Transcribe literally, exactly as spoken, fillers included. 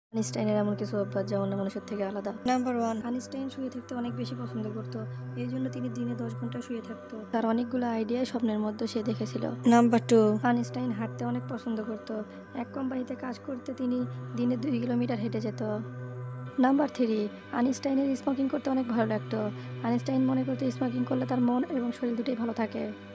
আইনস্টাইনের এমন কিছু অভ্যাস যা অন্য মানুষের থেকে আলাদা। নাম্বার ওয়ান, আইনস্টাইন শুয়ে থাকতে অনেক বেশি পছন্দ করত। এই জন্য তিনি দিনে দশ ঘন্টা শুয়ে থাকতো। তার অনেকগুলো আইডিয়া স্বপ্নের মধ্যে সে দেখেছিল। নাম্বার টু, আইনস্টাইন হাঁটতে অনেক পছন্দ করত। এক কোম্পানিতে কাজ করতে তিনি দিনে দুই কিলোমিটার হেঁটে যেত। নাম্বার থ্রি, আইনস্টাইনের স্মোকিং করতে অনেক ভালো লাগতো। আইনস্টাইন মনে করতে স্মোকিং করলে তার মন এবং শরীর দুটোই ভালো থাকে।